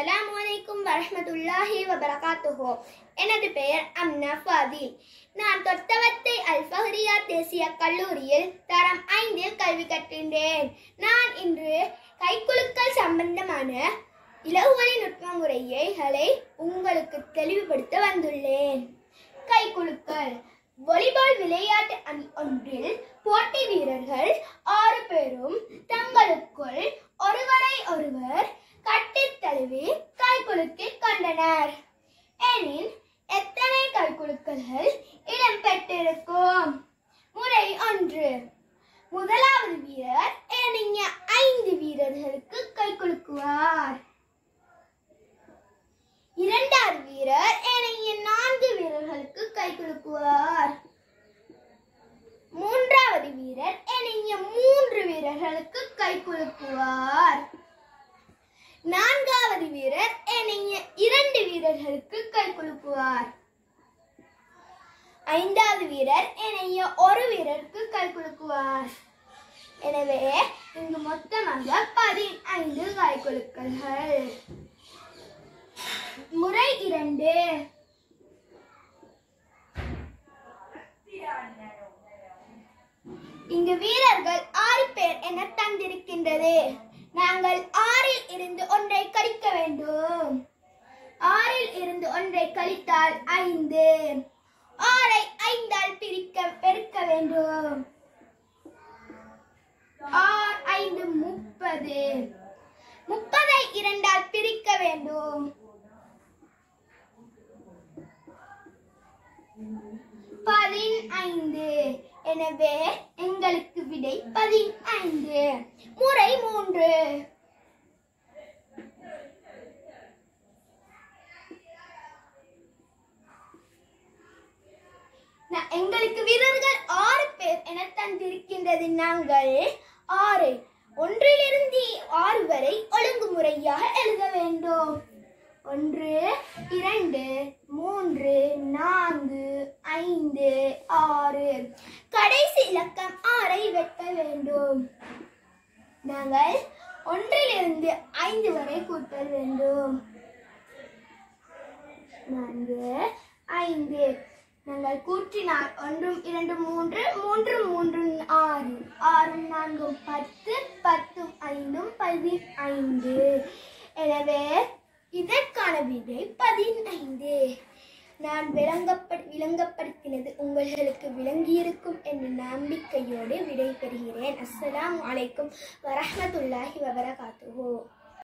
அஸ்ஸலாமு அலைக்கும் வரஹ்மத்துல்லாஹி வபரகாத்துஹு. எனது பெயர் அம்னா ஃபாதில். நான் தொட்டவத்தை அல்-ஃபஹ்ரியா தேசிய கல்லூரியில் தரம் 5 கல்வி கற்கின்றேன். நான் இன்று கைக்குலுக்கல் சம்பந்தமான இலகுவழி நுட்ப முறைகளை உங்களுக்கு தெளிவுபடுத்த வந்துள்ளேன். கைக்குலுக்கல் வாலிபால் விளையாட்டு அணி ஒன்றில் போட்டி வீரர்கள் 6 பேரும் தங்களுக்குள் ஒருவரை ஒருவர் கட்டித் தழுவி கைக்குலுக்கிக் கொண்டனர் எனின் எத்தனை கைக்குலுக்கல்கள் இடம்பெற்றிருக்கும்? முறை 1. முதலாவது வீரர் ஏனைய 5 வீரர்களுக்கு கைக்குலுக்குவார். இரண்டாவது வீரர் ஏனைய 4 வீரர்களுக்கு கைக்குலுக்குவார். மூன்றாவது வீரர் ஏனைய 3 வீரர்களுக்கு கைக்குலுக்குவார். நான்காவது வீரர் ஏனைய 2 வீரர்களுக்கு கைக்குலுக்குவார். ஐந்தாவது வீரர் ஏனைய 1 வீரருக்கு கைக்குலுக்குவார். எனவே இங்கு மொத்தமாக 15 கைக்குலுக்கல்கள். முறை 2. இங்கு வீரர்கள் 6 பேர் என தந்திருக்கின்றது. நாங்கள் 6இல் இருந்து 1ஐ கழிக்க வேண்டும். 6இல் இருந்து 1ஐ கழித்தால் 5. 6ஐ 5ஆல் பெருக்க வேண்டும். 6 5 30. 30ஐ 2ஆல் பிரிக்க வேண்டும். 15. எனவே எங்களுக்கு விடை 15. முறை 3. எங்களுக்கு வீரர்கள் 6 பேர் என தந்திருக்கின்றது. நாங்கள் 6ஐ 1லிருந்து 6 வரை ஒழுங்குமுறையாக எழுத வேண்டும். 1 2 3 4 5 6. கடைசி இலக்கம் 6ஐ வெட்ட வேண்டும். நாங்கள் 1லிருந்து 5 வரை கூட்டல் வேண்டும். 4 5. நாங்கள் கூட்டினால் 1 2 3 3 3 6 6 4 10 10 5 15. எனவே இதற்கான விடை 15. நான் விளங்கப்படுத்தினது உங்களுக்கு விளங்கியிருக்கும் என்ற நம்பிக்கையோடு விடை பெறுகிறேன். அஸ்ஸலாமு அலைக்கும் வரஹ்மத்துல்லாஹி வபரகாத்துஹு.